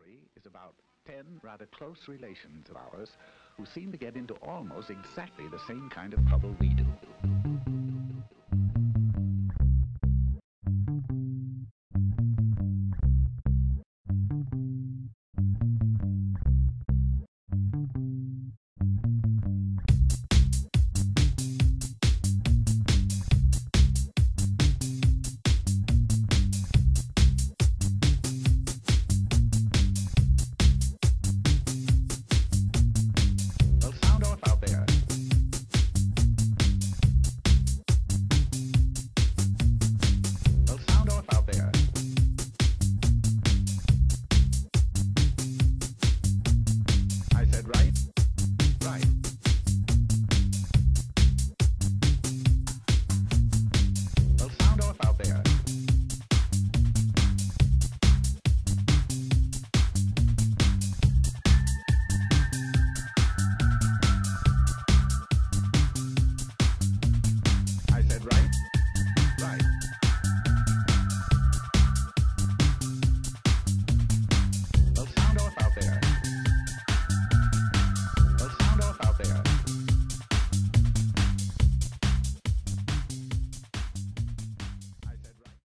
story is about 10 rather close relations of ours who seem to get into almost exactly the same kind of trouble we do.